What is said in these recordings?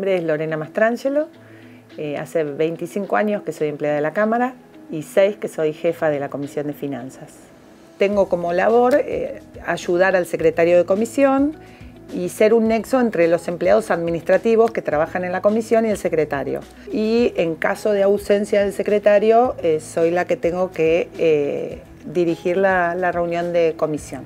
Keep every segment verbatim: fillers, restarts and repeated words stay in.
nombre es Lorena Mastrangelo, eh, hace veinticinco años que soy empleada de la Cámara y seis que soy jefa de la Comisión de Finanzas. Tengo como labor eh, ayudar al secretario de comisión y ser un nexo entre los empleados administrativos que trabajan en la comisión y el secretario. Y en caso de ausencia del secretario, eh, soy la que tengo que eh, dirigir la, la reunión de comisión.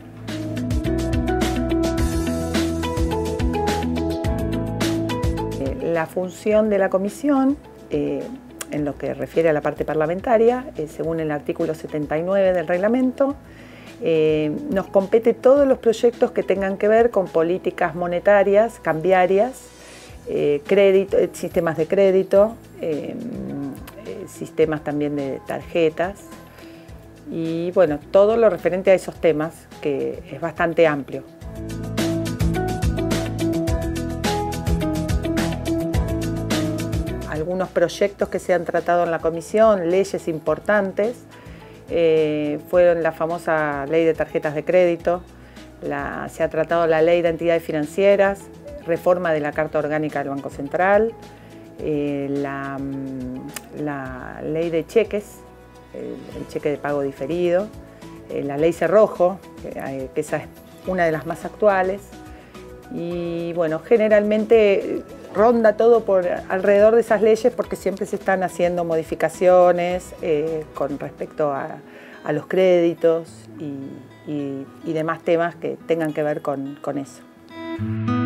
Eh, la función de la comisión, eh, en lo que refiere a la parte parlamentaria, eh, según el artículo setenta y nueve del reglamento, Eh, nos compete todos los proyectos que tengan que ver con políticas monetarias, cambiarias, eh, crédito, sistemas de crédito, eh, eh, sistemas también de tarjetas y bueno, todo lo referente a esos temas, que es bastante amplio. Algunos proyectos que se han tratado en la comisión, leyes importantes, Eh, fueron la famosa ley de tarjetas de crédito, la, se ha tratado la ley de entidades financieras, reforma de la Carta Orgánica del Banco Central, eh, la, la ley de cheques, el, el cheque de pago diferido, eh, la ley Cerrojo, que, eh, que esa es una de las más actuales, y bueno, generalmente ronda todo por alrededor de esas leyes porque siempre se están haciendo modificaciones eh, con respecto a, a los créditos y, y, y demás temas que tengan que ver con, con eso.